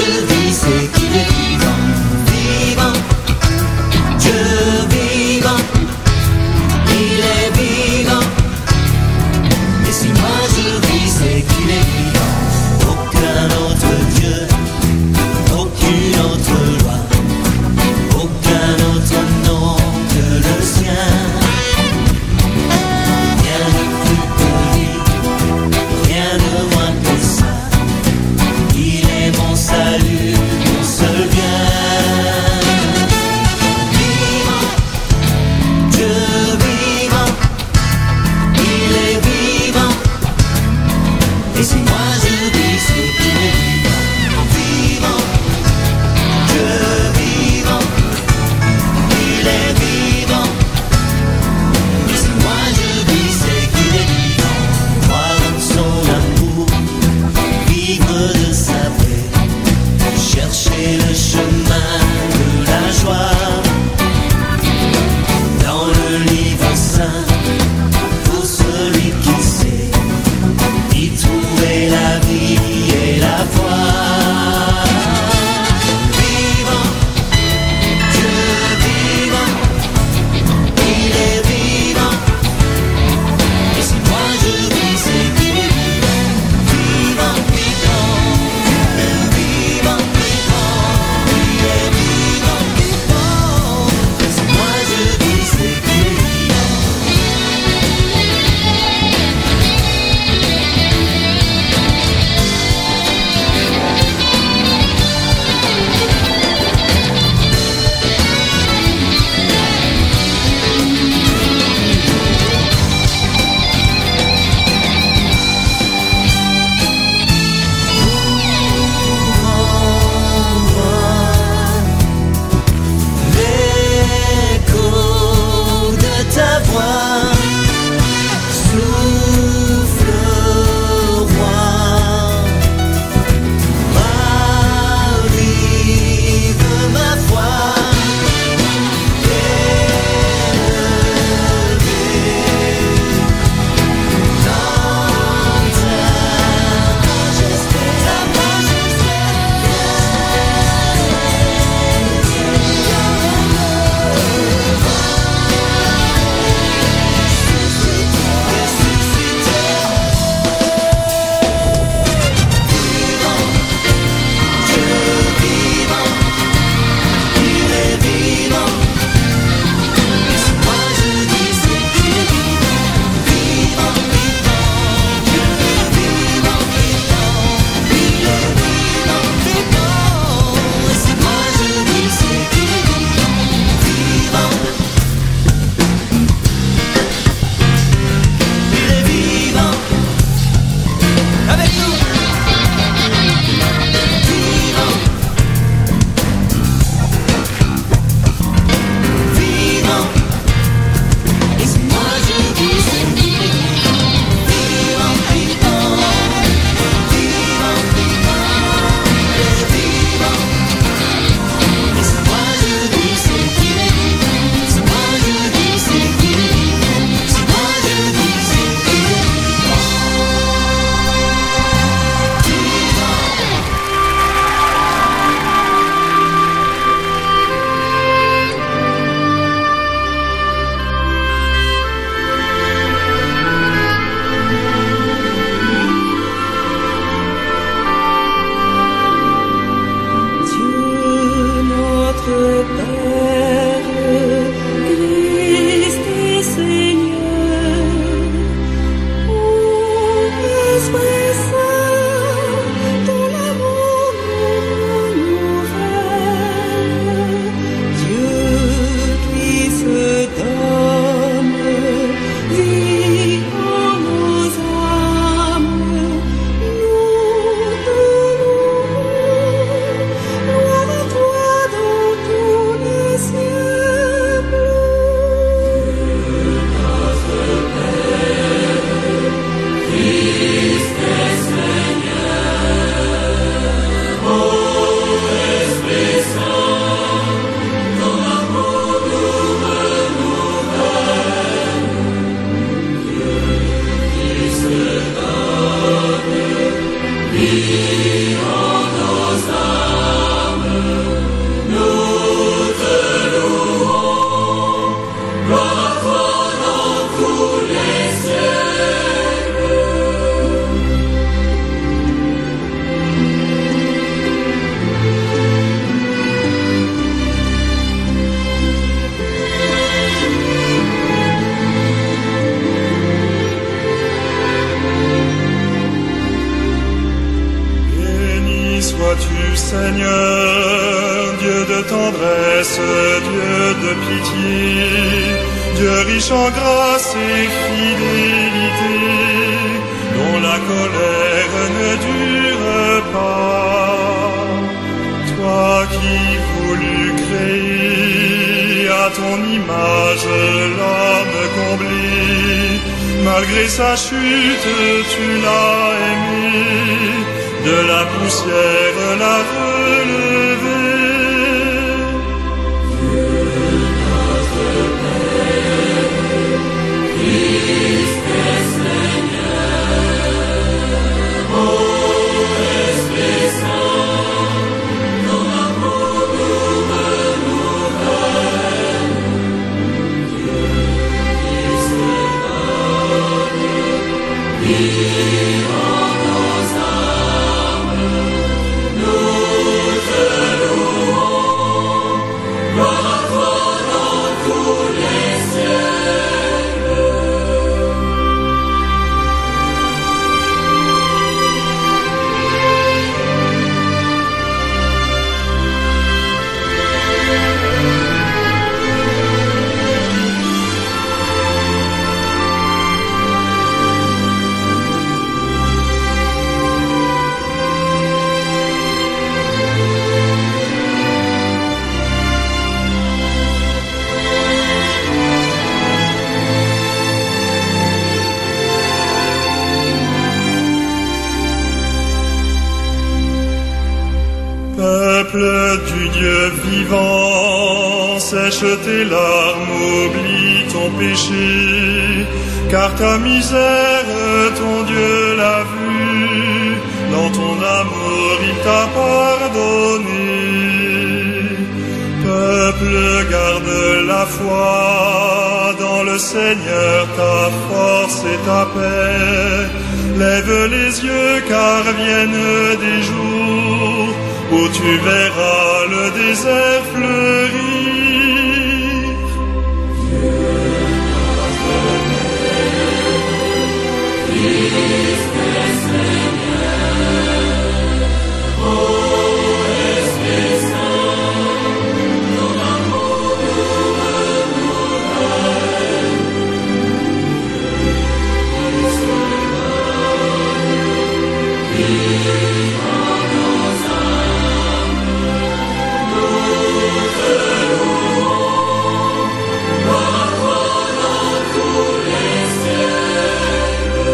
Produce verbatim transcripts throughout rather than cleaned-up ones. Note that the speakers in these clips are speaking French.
je vis, c'est qu'il est vivant, vivant, Dieu vivant, il est vivant. Et si moi je vis, c'est qu'il est vivant. Aucun autre Dieu, aucune autre loi, aucun autre nom que le sien. Rien de plus que lui, rien de moins que ça. Il est mon salut. Seigneur, Dieu de tendresse, Dieu de pitié, Dieu riche en grâce et fidélité, dont la colère ne dure pas. Toi qui voulus créer à ton image l'homme comblé, malgré sa chute tu l'as aimé, de la poussière l'a relevé. Christ est Seigneur, ô Esprit Saint, ton amour nous renouvelle. Dieu qui se donne, vie en nos âmes, nous te louons, gloire à toi dans tous les siècles. Peuple du Dieu vivant, sèche tes larmes, oublie ton péché, car ta misère, ton Dieu l'a vu, dans ton amour il t'a pardonné. Peuple, garde la foi dans le Seigneur, ta force et ta paix. Lève les yeux, car viennent des jours où tu verras le désert fleurir. Christ est Seigneur, ô Esprit Saint, ton amour nous renouvelle. Dieu qui se donne, vie en nos âmes, nous te louons, gloire à toi dans tous les siècles.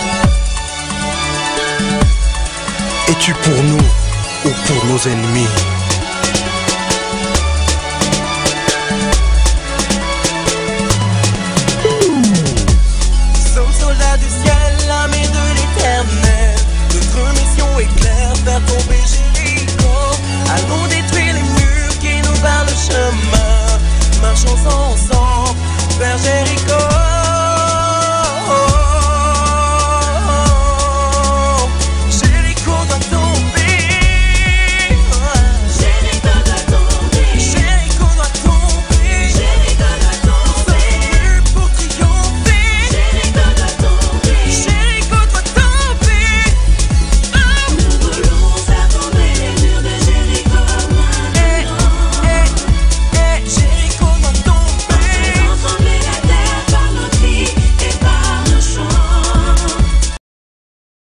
Es-tu pour nous ou pour nos ennemis?